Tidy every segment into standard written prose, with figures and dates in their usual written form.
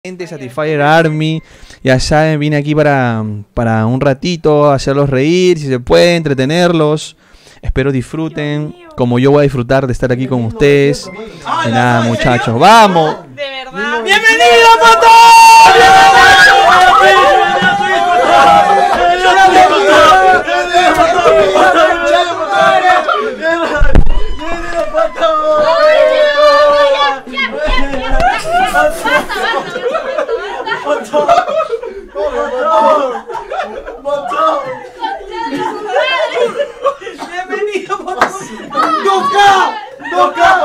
Gente, Satisfyer Army, ya saben, vine aquí para un ratito, hacerlos reír, si se puede, entretenerlos. Espero disfruten, como yo voy a disfrutar de estar aquí con ustedes. Y nada, muchachos, ¡vamos! De verdad. ¡Bienvenido, Pato! ¡Bienvenido, Pato! ¡Toca! ¡Toca!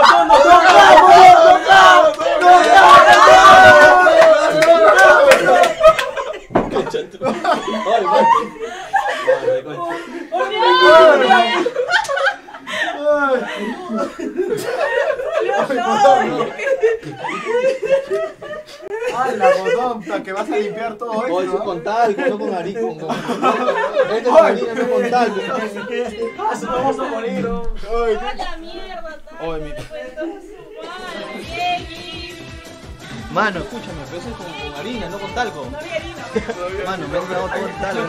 ¡Ay, la bodonta! Que vas a limpiar todo esto. Hoy con talco, no con harina. Esto es harina, no con talco. Vamos a morir. ¡A la mierda! Oye, mi- Mano, escúchame, pero eso es con harina, no con talco. Mano, me has dado todo el talco.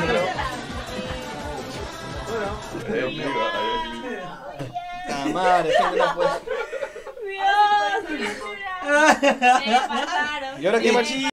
La madre, gente no puede. ¡Dios! Me mataron. ¿Y ahora qué más?